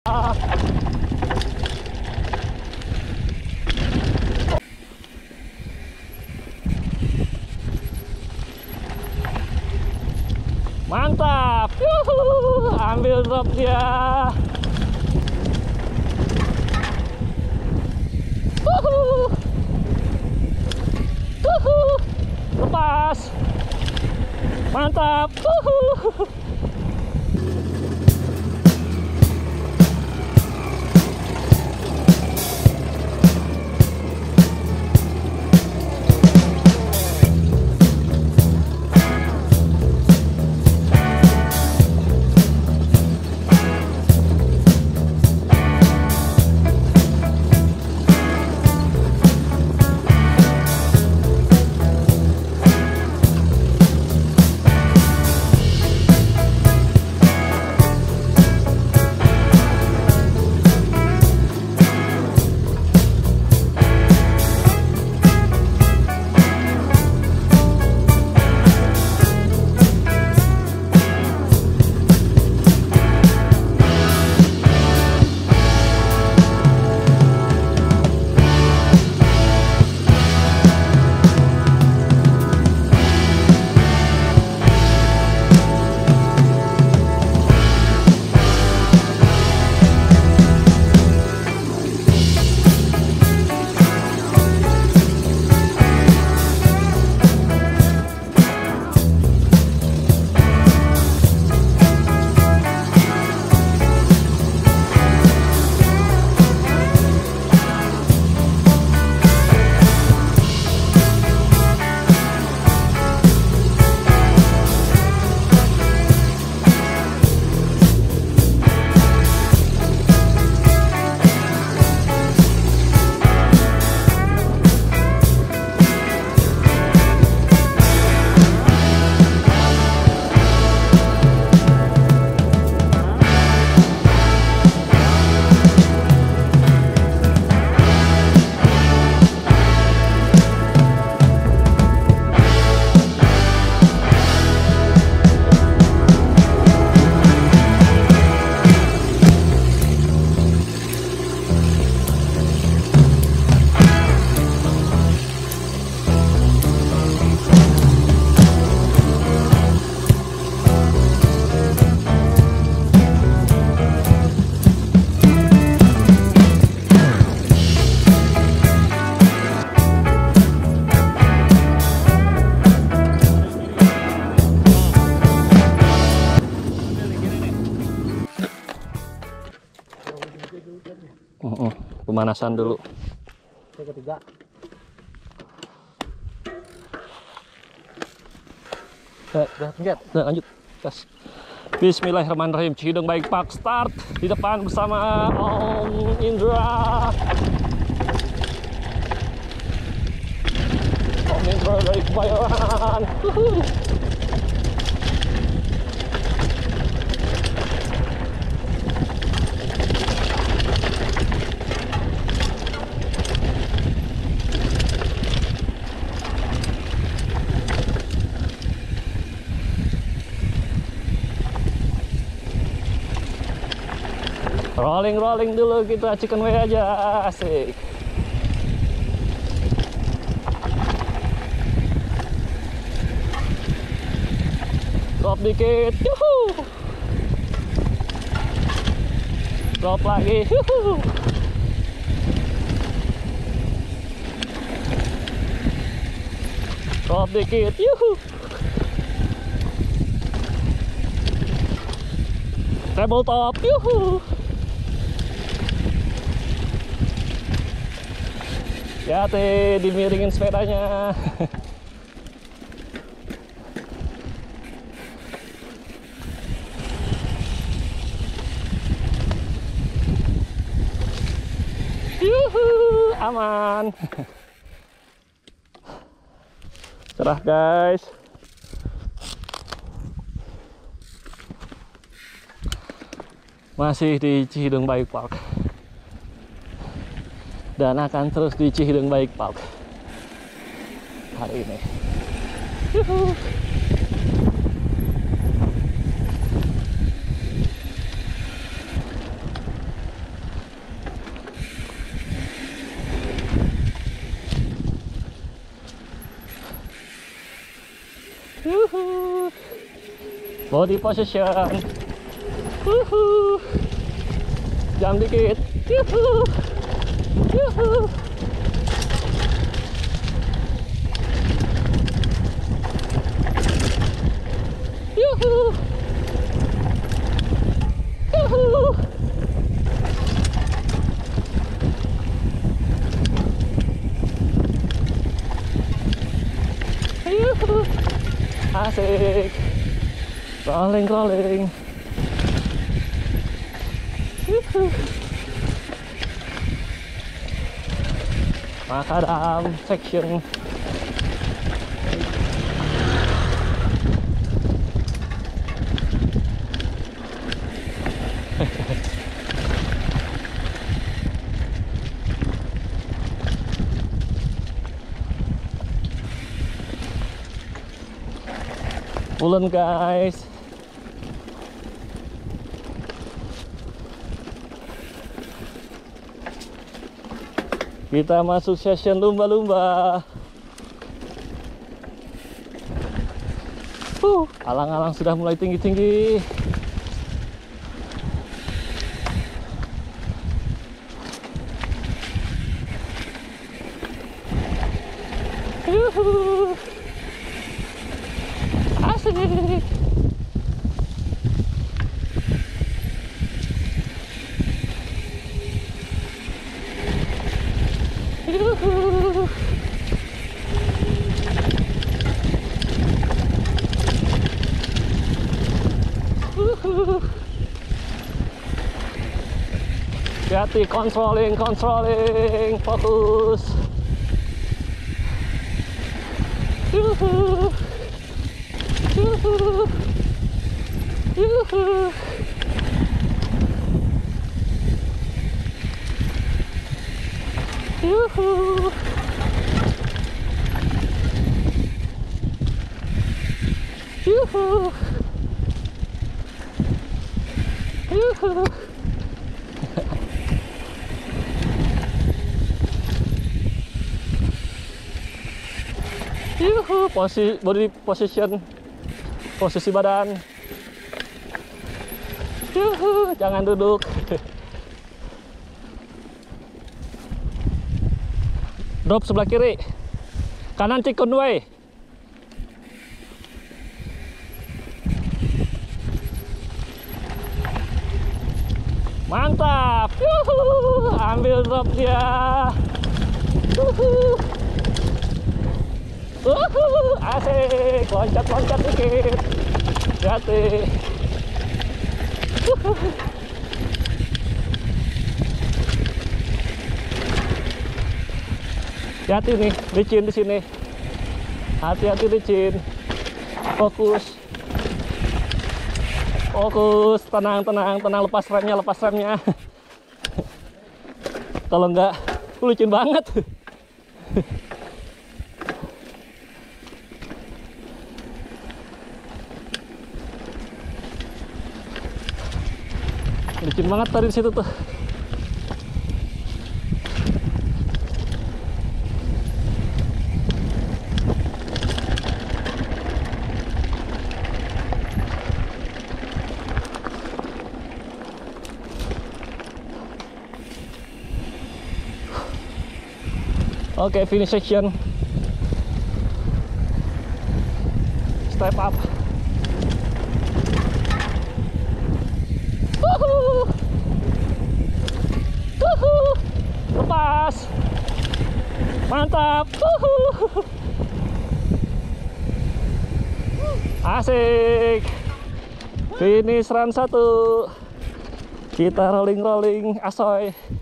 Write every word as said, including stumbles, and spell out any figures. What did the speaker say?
Mantap. Yuhu, ambil drop dia. Uhu. Uhu. Lepas. Mantap. Uhu. Oh, oh, pemanasan dulu. Yang ketiga. Eh, Lanjut. Nah, lanjut. Gas. Bismillahirrahmanirrahim. Cihideng Bike Park start di depan bersama Om Indra. Om Indra dari Kebayoran. Rolling rolling dulu kita chicken way aja, asik. Drop dikit, yuhu. Drop lagi, yuhu. Drop dikit, yuhu. Tabletop, yuhu. Hati-hati dimiringin sepedanya. Yuhu, aman. Cerah guys. Masih di Cihideng Bike Park. Dan akan terus di Cihideng Bike Park hari ini. Yuhu. Body position. Wuhu. Jam dikit. Yuhu. Yuhu. Yuhu. Yuhu. Yuhu. Asik. Rolling, rolling. Yuhu. Makadam section. Pulen guys. Kita masuk session lumba-lumba. Uh, alang-alang sudah mulai tinggi-tinggi. Yuhu. Asik. Yuhu. Yuhu. Hati-hati, controlling, controlling, fokus. Yuhu. Yuhu. Yuhu. Yuhu. Yuhu. Yuhu. Yuhu. Posisi body position, posisi badan. Yuhu. Jangan duduk. Drop sebelah kiri, kanan cikun way. Mantap. Yuhu. Ambil drop dia. Yuhu. Yuhu. Asik. Loncat-loncat dikit. Hati. Yuhu. Hati-hati nih, licin di sini. Hati-hati licin. Fokus. Fokus, tenang, tenang, tenang. Lepas remnya, lepas remnya. Kalau enggak, licin banget. Licin banget tadi di situ tuh. Oke, okay, finish section. Step up. Wuhu. Wuhu. Lepas. Mantap. Wuhu. Asik. Finish run satu. Kita rolling-rolling asoy.